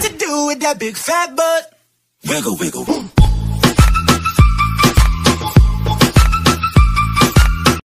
to do with that big fat butt. Wiggle, wiggle,